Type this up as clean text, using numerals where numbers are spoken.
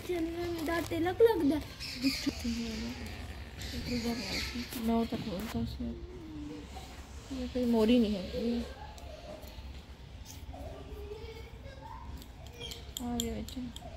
चंदन दा तिलक लगदा नौ तक बोलता है। ये कोई मोरी नहीं है ये आ गया बच्चा।